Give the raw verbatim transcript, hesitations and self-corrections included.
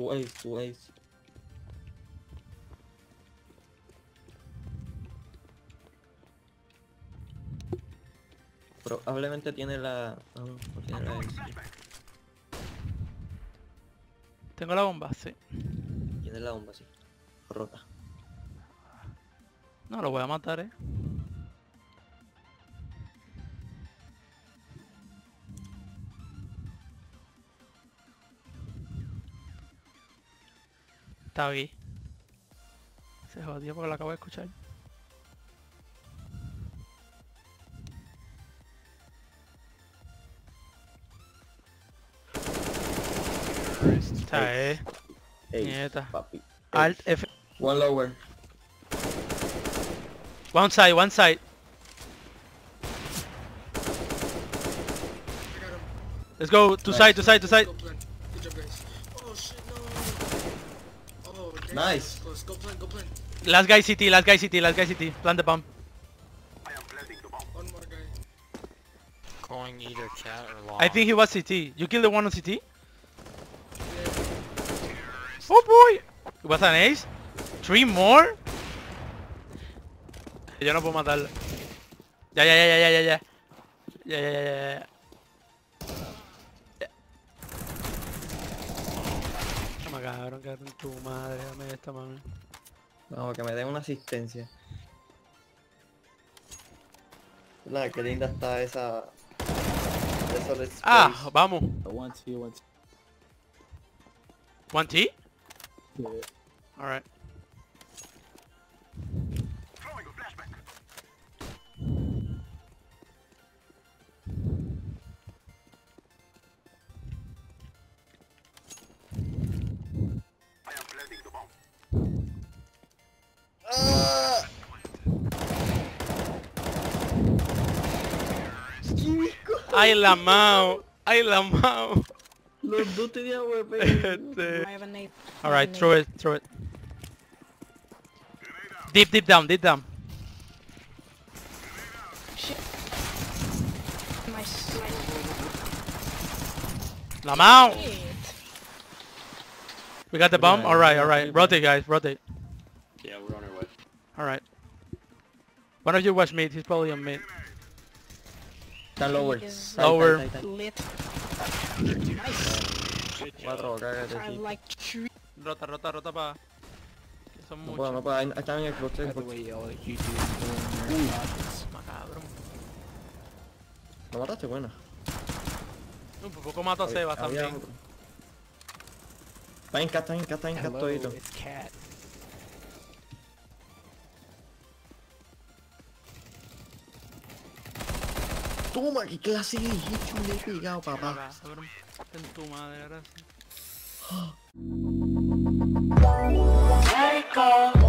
Tu ace, tu ace. Probablemente tiene la... No, no tiene la ace. Tengo la bomba, sí. Tiene la bomba, sí. Rota. No, lo voy a matar, eh. Está bien. Se jodió porque lo acabo de escuchar. Está, eh. Ace, Nieta. papi. Alt Ace. F. One lower. One side, one side. Let's go to Nice. side, to side, to side. Go plan. Good job, guys. Oh shit, no. Oh, damn. Nice. Close. Go plan, go plan. Last guy C T, last guy C T, last guy C T. Plant the bomb. One more guy. Going either cat or long. I think he was C T. You killed the one on C T? Yeah. Oh boy! It was an ace? Three more? Yo no puedo matarlo. Ya, ya, ya, ya, ya, ya, ya. Ya, ya, ya, ya, ya. Toma cabrón, cabrón, tu madre, dame esta mami. Vamos, que me den una asistencia. La que linda está esa... Eso de space. Ah, vamos. One T, one T. One T? Yeah. Alright. ¡Ah! Ay la mao, ay la mao. Los dos tenían W P. Este. I have a nade. Alright, throw it, throw it. Deep, deep down, deep down. Shit. My La mao. shit. We got the bomb? Alright, alright. Rotate guys, rotate. Yeah, we're on our way. Alright. One of you watch mid, he's probably on mid. Están lower. Is Side, lower. side, side, side. lit. Nice. Cuatro, cágate, I sí. like three. Rota, rota, rota pa. Que son No puedo, no muchos. puedo. Ahí ahí están en Xbox. By the Xbox. way, y'all, like you do doing your options. Macabrón. Lo mataste, buena. Un poco mato a Había- Sebas había también. otro. Está en K, está en K, está en K Hello, todito. it's cat. Toma, qué clase de hecho le he pegado, papá. Macabrón. En tu madre, gracias. Let it go.